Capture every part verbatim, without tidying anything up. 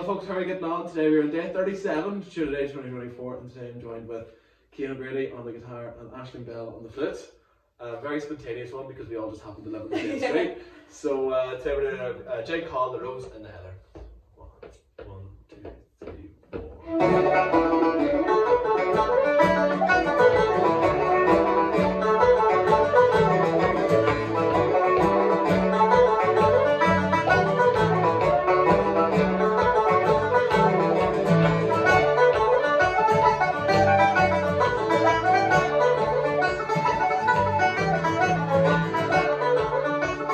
folks, how are we getting on? Today we're on day thirty-seven, Tuesday Day twenty twenty-four, and today I'm joined with Cian O'Grady on the guitar and Aisling Bell on the flute. A very spontaneous one because we all just happen to live in the same street. So uh, today we're doing a uh, Jake Hall, the Rose and the Heather. One, one, two, three, four.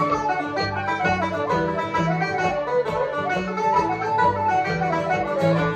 Thank you.